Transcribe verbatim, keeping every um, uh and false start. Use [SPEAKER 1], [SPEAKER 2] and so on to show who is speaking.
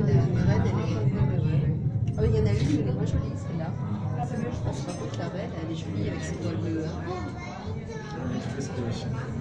[SPEAKER 1] la Mérène, elle est... Ah oui, il y en a une, elle est moins jolie, celle-là. Ah, c'est pas contre la reine, elle est jolie avec ses poils bleus. Hein.